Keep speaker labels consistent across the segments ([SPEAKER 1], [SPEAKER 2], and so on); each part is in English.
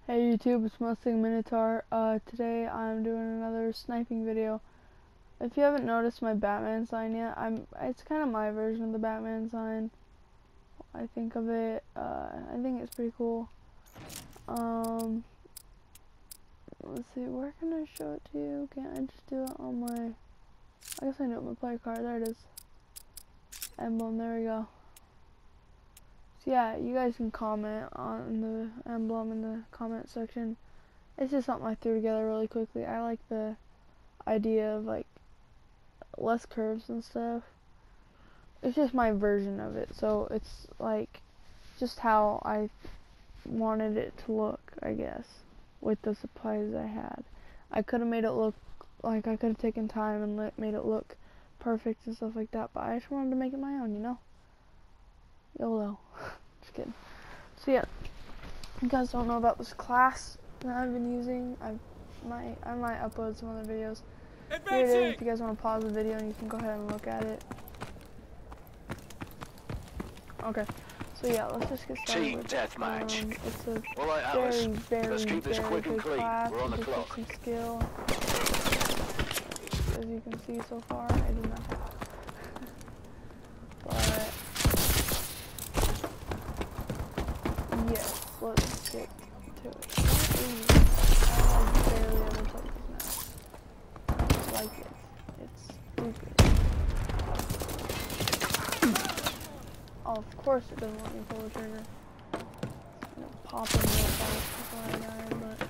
[SPEAKER 1] Hey YouTube, it's Mustang Minotaur. Today I'm doing another sniping video. If you haven't noticed my Batman sign yet, it's kind of my version of the Batman sign. I think of it, I think it's pretty cool. Let's see, where can I show it to you? Can't I just do it on my, I guess I do it on my play card, there it is. Emblem, there we go. So yeah, you guys can comment on the emblem in the comment section. It's just something I threw together really quickly. I like the idea of like less curves and stuff. It's just my version of it, so it's like just how I wanted it to look, I guess, with the supplies I had. I could have made it look like I could have taken time and made it look perfect and stuff like that, but I just wanted to make it my own, you know? YOLO. Just kidding. So yeah, you guys don't know about this class that I've been using. I might upload some other videos. Here it is, if you guys want to pause the video and you can go ahead and look at it. Okay, so yeah, let's just get started
[SPEAKER 2] Team
[SPEAKER 1] with
[SPEAKER 2] deathmatch.
[SPEAKER 1] It's a
[SPEAKER 2] All right,
[SPEAKER 1] very,
[SPEAKER 2] Alice.
[SPEAKER 1] very,
[SPEAKER 2] Let's keep this
[SPEAKER 1] very
[SPEAKER 2] quick and
[SPEAKER 1] good
[SPEAKER 2] clean.
[SPEAKER 1] class.
[SPEAKER 2] We're on the
[SPEAKER 1] Just with
[SPEAKER 2] clock.
[SPEAKER 1] some skill. As you can see so far, I do not have. But yes, let's get to it. I barely ever played this map. I just like it. It's stupid. Oh, of course it doesn't let me pull the trigger. It's gonna pop in real fast before I die, but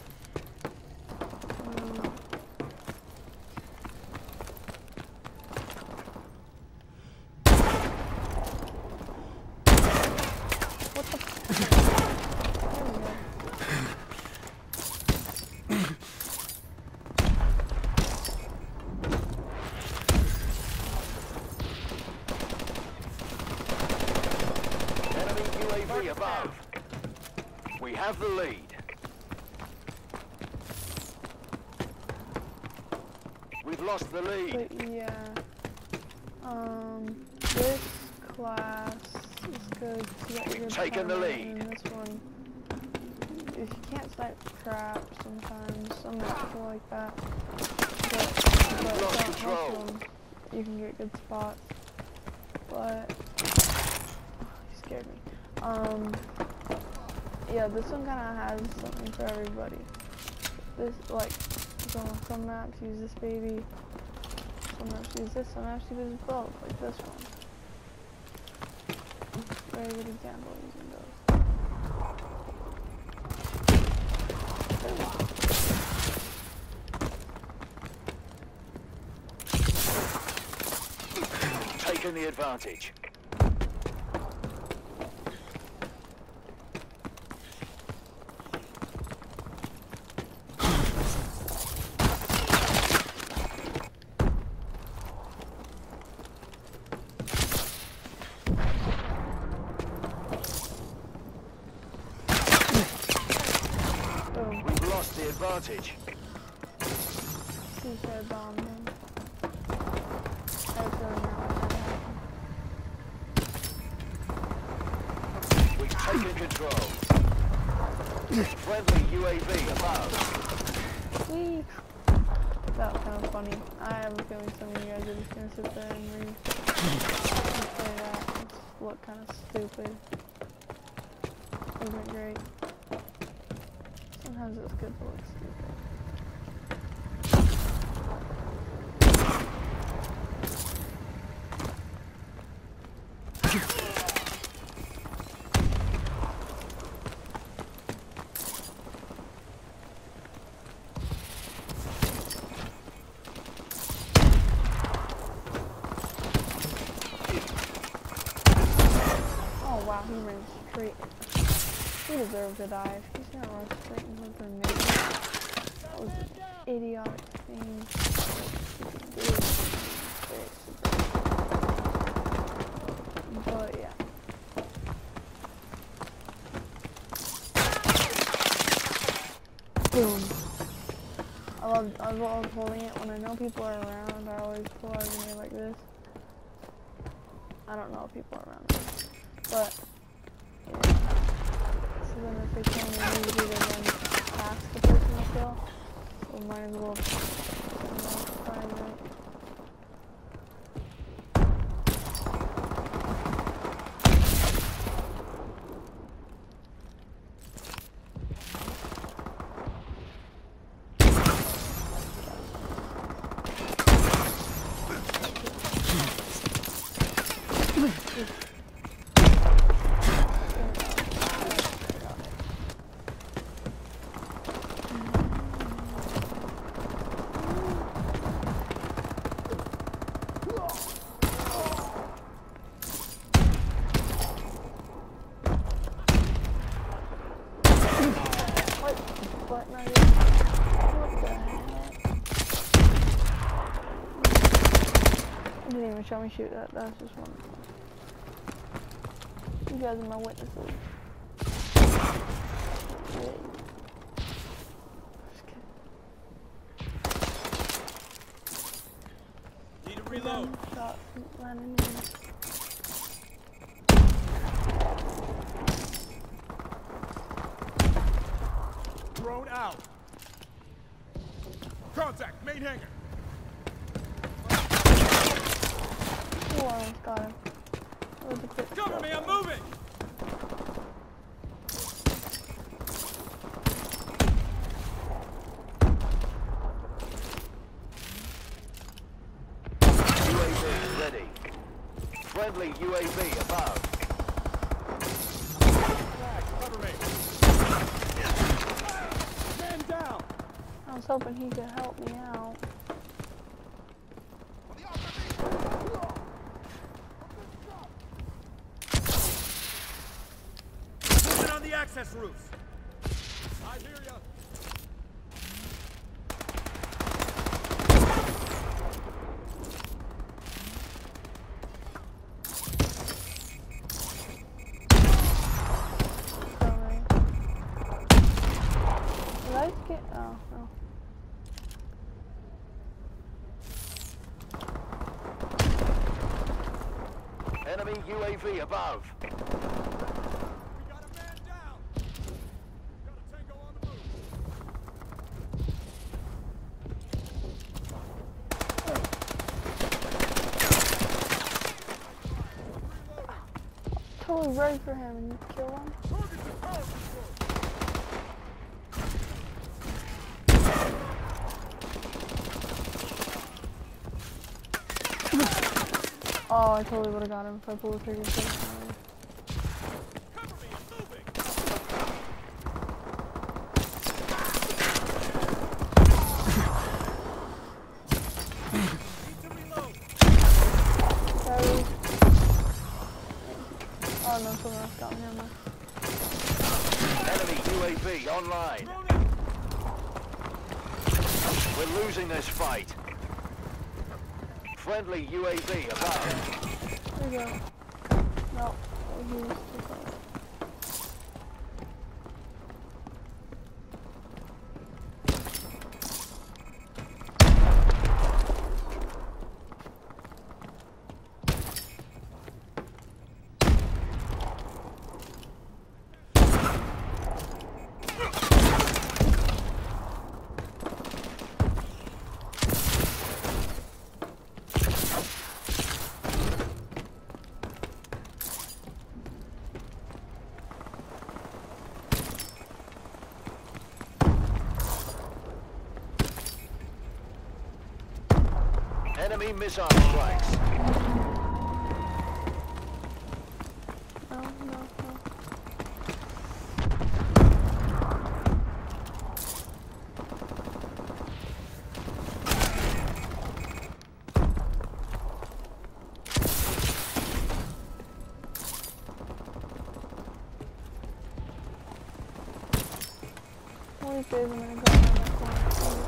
[SPEAKER 1] what the there we go.
[SPEAKER 2] Enemy UAV above. We have the lead. We've lost the lead.
[SPEAKER 1] But yeah, this class is good to get a good
[SPEAKER 2] Taken the
[SPEAKER 1] timer,
[SPEAKER 2] lead.
[SPEAKER 1] and this one, if you can't snipe traps sometimes, some maps are like that, but
[SPEAKER 2] Lost
[SPEAKER 1] most
[SPEAKER 2] control.
[SPEAKER 1] of them, you can get good spots, but, you scared me. Yeah, this one kind of has something for everybody. This, like, some maps use this baby, some maps use this, some maps use both, like this one. Very good example of using those.
[SPEAKER 2] Taking the advantage.
[SPEAKER 1] Boom.
[SPEAKER 2] We've lost the advantage.
[SPEAKER 1] Seaside bomb him. I have a feeling that was gonna happen.
[SPEAKER 2] We've taken control. Friendly UAV above.
[SPEAKER 1] Whee! That was kind of funny. I have a feeling some of you guys are just gonna sit there and play that. It's look kind of stupid. Isn't it great? Sometimes it's good to look stupid. Oh wow, he ran straight. He deserved to die. He's gonna run straight into the grenade. That was an idiotic thing to do. Very stupid. But yeah. Boom. I love holding it when I know people are around. I always pull out a grenade like this. I don't know if people are around, but yeah. So then if they can't use it, then might as well private. What the heck? It didn't even show me shoot that. That was just one. You guys are my witnesses. Yeah. Just kidding.
[SPEAKER 3] Need to reload.
[SPEAKER 1] Shot landing in.
[SPEAKER 3] Drone out. Contact, main hangar.
[SPEAKER 1] Oh, I almost got him. That was a quick
[SPEAKER 3] Cover
[SPEAKER 1] shot.
[SPEAKER 3] me, I'm moving.
[SPEAKER 2] UAV ready. Friendly UAV above.
[SPEAKER 3] Cover me. Man down.
[SPEAKER 1] I was hoping he could help me out.
[SPEAKER 3] Moving on the access roofs. I hear ya.
[SPEAKER 1] Sorry. Did I get? Oh, no.
[SPEAKER 2] Enemy UAV above.
[SPEAKER 3] We got a man down. Got a tango on the move.
[SPEAKER 1] Totally ready for him and you kill him.
[SPEAKER 3] Target the power control.
[SPEAKER 1] Oh, I totally would have got him if I pulled the trigger.
[SPEAKER 3] Cover me, I'm moving. Need to reload.
[SPEAKER 1] Sorry. Oh no, someone else got me. Never mind.
[SPEAKER 2] Enemy UAV online.
[SPEAKER 3] Drone out.
[SPEAKER 2] We're losing this fight. Friendly UAV above.
[SPEAKER 1] There you go. No, he was too far.
[SPEAKER 2] Enemy missile strikes.
[SPEAKER 1] No, no, no. One of these days I'm gonna go around that corner.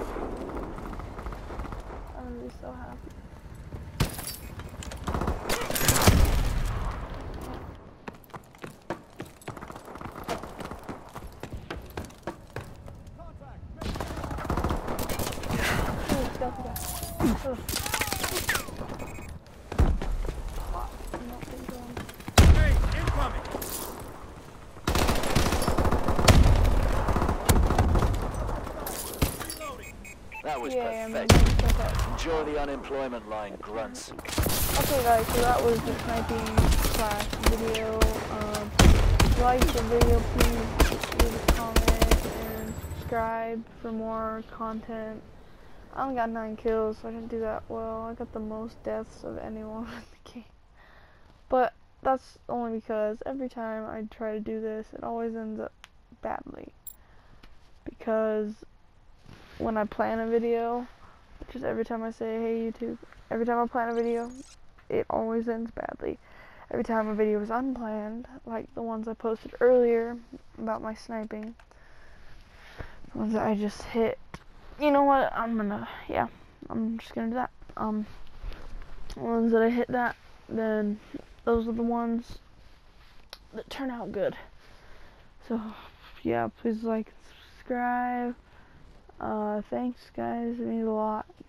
[SPEAKER 1] I'm gonna be so happy. Ooh, stealthy guy. Ooh. Nope, didn't kill him.
[SPEAKER 3] Hey, incoming. Reloading.
[SPEAKER 2] That was
[SPEAKER 1] Yeah, I mean,
[SPEAKER 2] pathetic.
[SPEAKER 1] that's okay.
[SPEAKER 2] Enjoy the unemployment line, grunts.
[SPEAKER 1] Okay guys, so that was the sniping class video. If you liked the video, please leave a comment and subscribe for more content. I only got 9 kills, so I didn't do that well. I got the most deaths of anyone in the game. But that's only because every time I try to do this, it always ends up badly. Because when I plan a video, which is every time I say, hey YouTube, every time I plan a video, it always ends badly. Every time a video is unplanned, like the ones I posted earlier about my sniping, the ones that I just hit, you know what, I'm just gonna do that. The ones that I hit that, then those are the ones that turn out good. So, yeah, please like and subscribe. Thanks guys, it means a lot.